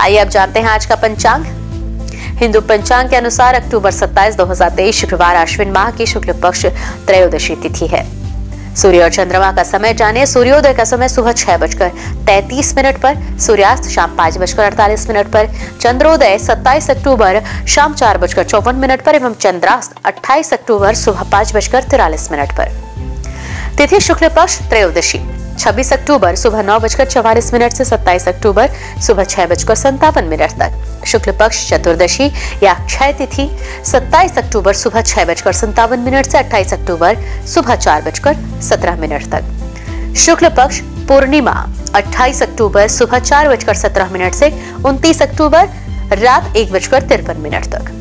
आइए अब जानते हैं आज का पंचांग। हिंदू पंचांग के अनुसार अक्टूबर 27, 2023 शुक्रवार अश्विन माह की शुक्ल पक्ष त्रयोदशी तिथि है। सूर्य और चंद्रमा का समय जाने। सूर्योदय का समय सुबह 6:33 पर, सूर्यास्त शाम 5:48 पर, चंद्रोदय 27 अक्टूबर शाम 4:54 पर एवं चंद्रास्त 28 अक्टूबर सुबह 5:43 पर। तिथि शुक्ल पक्ष त्रयोदशी 26 अक्टूबर सुबह 9:44 से 27 अक्टूबर सुबह 6:57 तक। शुक्ल पक्ष चतुर्दशी या क्षय तिथि 27 अक्टूबर सुबह 6:57 से 28 अक्टूबर सुबह 4:17 तक। शुक्ल पक्ष पूर्णिमा 28 अक्टूबर सुबह 4:17 से 29 अक्टूबर रात 1:53 तक।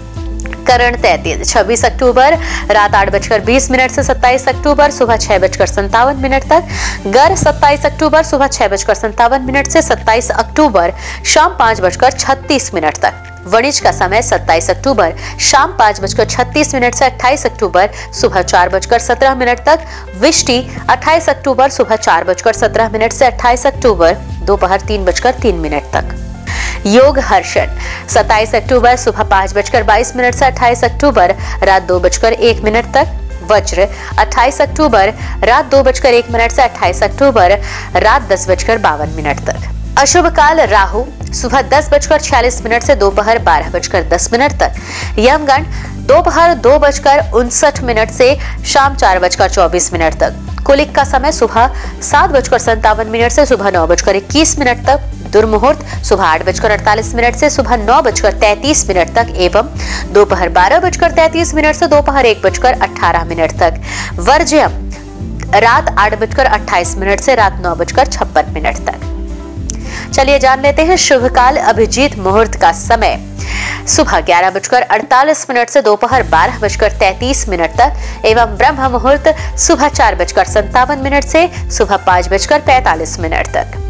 करण 26 अक्टूबर रात 8:20 से 27 अक्टूबर सुबह 6:57 तक। गर 27 अक्टूबर सुबह 6:57 से 27 अक्टूबर शाम 5:36 तक। वणिज का समय 27 अक्टूबर शाम 5:36 से 28 अक्टूबर सुबह 4:17 तक। विष्टि 28 अक्टूबर सुबह 4:17 से 28 अक्टूबर दोपहर 3:03 तक। योग हर्षण 27 अक्टूबर सुबह 5:22 से 28 अक्टूबर रात 2:01 तक। वज्र 28 अक्टूबर रात 2:01 से 28 अक्टूबर रात 10:52 तक। अशुभ काल राहु सुबह 10:46 से दोपहर 12:10 तक। यमगण दोपहर 2:59 से शाम 4:24 तक। कुलिक का समय सुबह 7:57 से सुबह 9:21 तक। दुर्मुहूर्त सुबह 8:48 से सुबह 9:33 तक एवं दोपहर 12:33 से दोपहर 1:18 तक। वर्ज्यम रात 8:28 से रात 9:56 तक। चलिए जान लेते हैं शुभ काल अभिजीत मुहूर्त का समय। सुबह 11:48 से दोपहर 12:33 तक एवं ब्रह्म मुहूर्त सुबह 4:57 से सुबह 5:45 तक।